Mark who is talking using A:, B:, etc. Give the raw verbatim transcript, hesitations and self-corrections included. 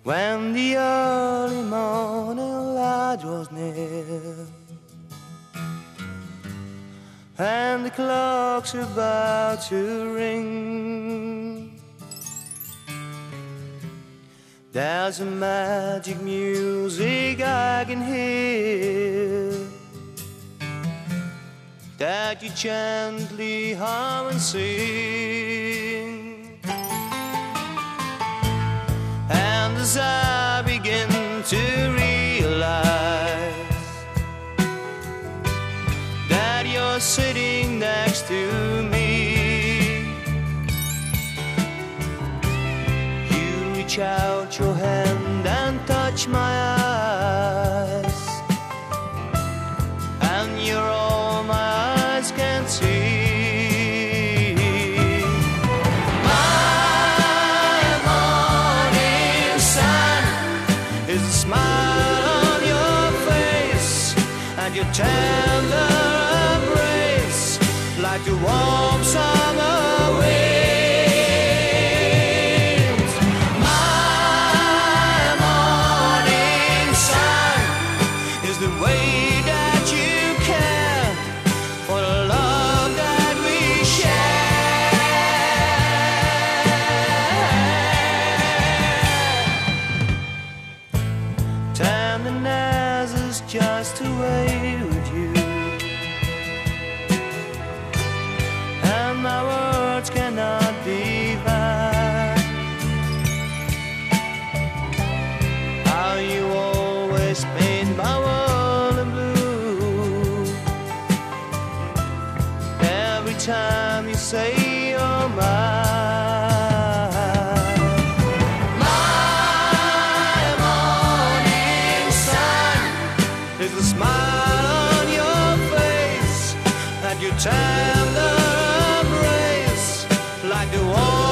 A: when the early morning light was near, and the clock's about to ring. There's a magic music I can hear, that you gently hum and sing. And as I begin to realize that you're sitting next to me, you reach out your hand and touch my eyes, and you're all my eyes can see. Your tender embrace, like the warm summer winds. My morning sun is the way that you care for the love that we share. Tenderness is just a way with you, and my words cannot divine how you always paint my world in blue. Every time you say you're mine, my morning sun is the smile on your face, and your tender embrace, like the warm